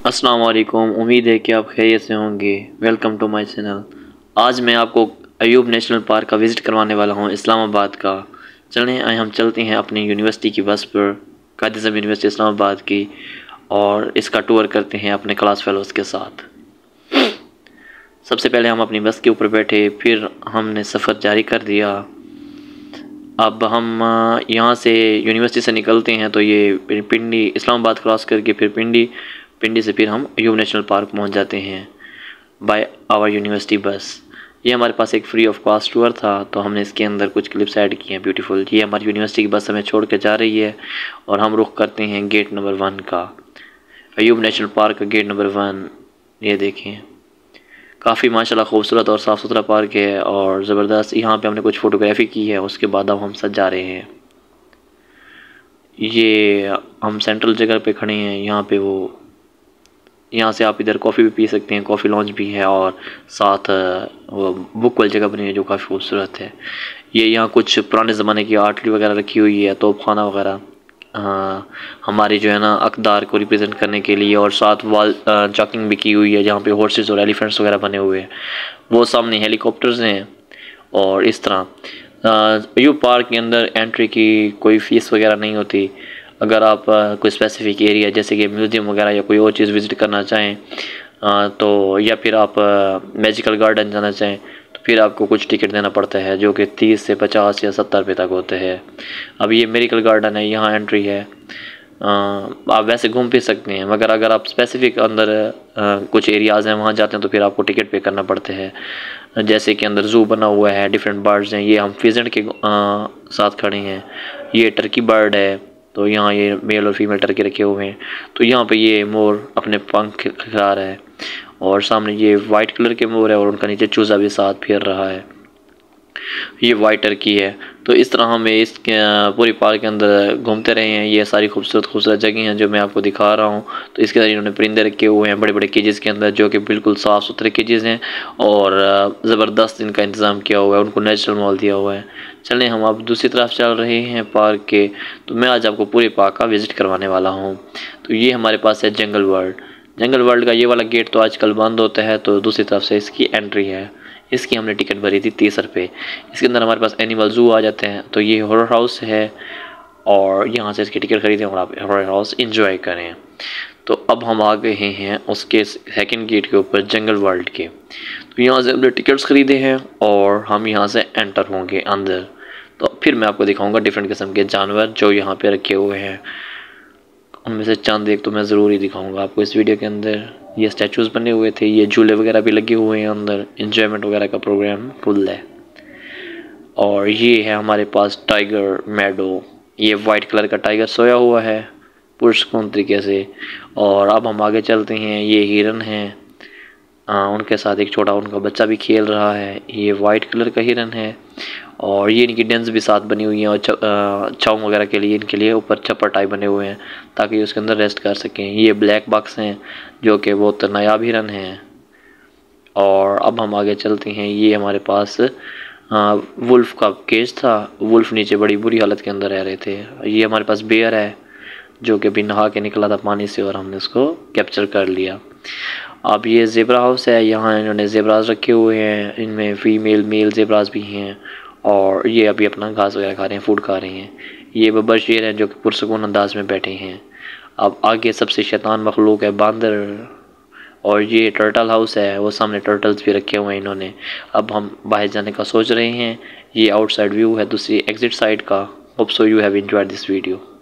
अस्सलाम वालेकुम। उम्मीद है कि आप खैरियत से होंगे। Welcome to my channel. आज मैं आपको अयूब नेशनल पार्क का विज़िट करवाने वाला हूं, इस्लामाबाद का। चलें आए हम चलते हैं अपनी यूनिवर्सिटी की बस पर, कायद आज़म यूनिवर्सिटी इस्लामाबाद की, और इसका टूर करते हैं अपने क्लास फेलोज़ के साथ। सबसे पहले हम अपनी बस के ऊपर बैठे, फिर हमने सफ़र जारी कर दिया। अब हम यहाँ से यूनिवर्सिटी से निकलते हैं तो ये पिंडी इस्लामाबाद क्रॉस करके फिर पिंडी से फिर हम अयूब नेशनल पार्क पहुँच जाते हैं बाय आवर यूनिवर्सिटी बस। ये हमारे पास एक फ्री ऑफ कॉस्ट टूर था, तो हमने इसके अंदर कुछ क्लिप्स ऐड किए हैं ब्यूटीफुल। ये हमारी यूनिवर्सिटी की बस हमें छोड़ के जा रही है और हम रुख करते हैं गेट नंबर 1 का। अयूब नेशनल पार्क का गेट नंबर 1, ये देखें, काफ़ी माशाल्लाह खूबसूरत और साफ़ सुथरा पार्क है और ज़बरदस्त। यहाँ पे हमने कुछ फ़ोटोग्राफी की है, उसके बाद अब हम सज जा रहे हैं। ये हम सेंट्रल जगह पे खड़े हैं। यहाँ से आप इधर कॉफ़ी भी पी सकते हैं, कॉफ़ी लॉन्च भी है, और साथ वो बुक वाली जगह बनी है जो काफ़ी खूबसूरत है। ये यहाँ कुछ पुराने ज़माने की आर्टरी वगैरह रखी हुई है, तोप खाना वगैरह, हमारी जो है ना अक़दार को रिप्रेजेंट करने के लिए, और साथ वॉल चॉकिंग भी की हुई है जहाँ पे हॉर्सेस और एलिफेंट्स वगैरह बने हुए हैं। वो सामने हेलीकॉप्टर्स हैं। और इस तरह अयूब पार्क के अंदर एंट्री की कोई फ़ीस वगैरह नहीं होती। अगर आप कोई स्पेसिफिक एरिया जैसे कि म्यूज़ियम वगैरह या कोई और चीज़ विज़िट करना चाहें, तो या फिर आप मैजिकल गार्डन जाना चाहें, तो फिर आपको कुछ टिकट देना पड़ता है जो कि 30 से 50 या 70 रुपये तक होते हैं। अब ये मेडिकल गार्डन है, यहाँ एंट्री है। आप वैसे घूम फिर सकते हैं, मगर अगर आप स्पेसिफिक अंदर कुछ एरियाज़ हैं वहाँ जाते हैं तो फिर आपको टिकट पे करना पड़ते हैं। जैसे कि अंदर ज़ू बना हुआ है, डिफरेंट बर्ड्स हैं। ये हम फिजेंट के साथ खड़े हैं। ये टर्की बर्ड है, तो यहाँ ये मेल और फीमेल टर्की रखे हुए हैं। तो यहाँ पे ये मोर अपने पंख खिला रहा है, और सामने ये वाइट कलर के मोर है और उनका नीचे चूज़ा भी साथ फिर रहा है। ये वाइट टर्की है। तो इस तरह हमें इस पूरी पार्क के अंदर घूमते रहे हैं। ये सारी खूबसूरत जगह हैं जो मैं आपको दिखा रहा हूँ। तो इसके अंदर इन्होंने परिंदे रखे हुए हैं बड़े बड़े केजेस के अंदर, जो कि बिल्कुल साफ़ सुथरे केजेस हैं, और ज़बरदस्त इनका इंतज़ाम किया हुआ है, उनको नेचुरल माहौल दिया हुआ है। चलें हम अब दूसरी तरफ चल रहे हैं पार्क के। तो मैं आज आपको पूरे पार्क का विज़िट करवाने वाला हूँ। तो ये हमारे पास है जंगल वर्ल्ड का ये वाला गेट तो आजकल बंद होता है, तो दूसरी तरफ से इसकी एंट्री है। इसकी हमने टिकट भरी थी 30 रुपये। इसके अंदर हमारे पास एनिमल ज़ू आ जाते हैं। तो ये हॉरर हाउस है, और यहाँ से इसकी टिकट खरीदें और आप हॉरर हाउस इंजॉय करें। तो अब हम आ गए हैं उसके सेकंड गेट के ऊपर, जंगल वर्ल्ड के। तो यहाँ से हमने टिकट्स ख़रीदे हैं और हम यहाँ से एंटर होंगे अंदर। तो फिर मैं आपको दिखाऊंगा डिफरेंट किस्म के जानवर जो यहाँ पे रखे हुए हैं। उनमें से चंद एक तो मैं ज़रूर ही दिखाऊंगा आपको इस वीडियो के अंदर। ये स्टैचूज़ बने हुए थे, ये झूले वगैरह भी लगे हुए हैं अंदर, इंजॉयमेंट वगैरह का प्रोग्राम फुल है। और ये है हमारे पास टाइगर मैडो। ये वाइट कलर का टाइगर सोया हुआ है पुरस्कून तरीके से। और अब हम आगे चलते हैं। ये हिरन है, उनके साथ एक छोटा उनका बच्चा भी खेल रहा है। ये वाइट कलर का हिरन है, और ये इनकी डेंस भी साथ बनी हुई हैं, और छाँव वगैरह के लिए इनके लिए ऊपर छप्पर टाइप बने हुए हैं ताकि उसके अंदर रेस्ट कर सकें। ये ब्लैक बक्स हैं जो कि बहुत नायाब हिरन हैं। और अब हम आगे चलते हैं। ये हमारे पास वुल्फ का केज था। वुल्फ नीचे बड़ी बुरी हालत के अंदर रह रहे थे। ये हमारे पास बेयर है जो कि अभी नहा के निकला था पानी से, और हमने उसको कैप्चर कर लिया। अब ये ज़ेबरा हाउस है। यहाँ इन्होंने ज़ेबराज रखे हुए हैं, इनमें फीमेल मेल ज़ेबराज भी हैं, और ये अभी अपना घास वगैरह खा रहे हैं, फूड खा रहे हैं। ये बब्बर शेर हैं जो कि पुरसकून अंदाज में बैठे हैं। अब आगे सबसे शैतान मखलूक है बंदर, और ये टर्टल हाउस है, वो सामने टर्टल्स भी रखे हुए हैं इन्होंने। अब हम बाहर जाने का सोच रहे हैं। ये आउटसाइड व्यू है दूसरी एग्जिट साइड का। Hope so you have enjoyed this video.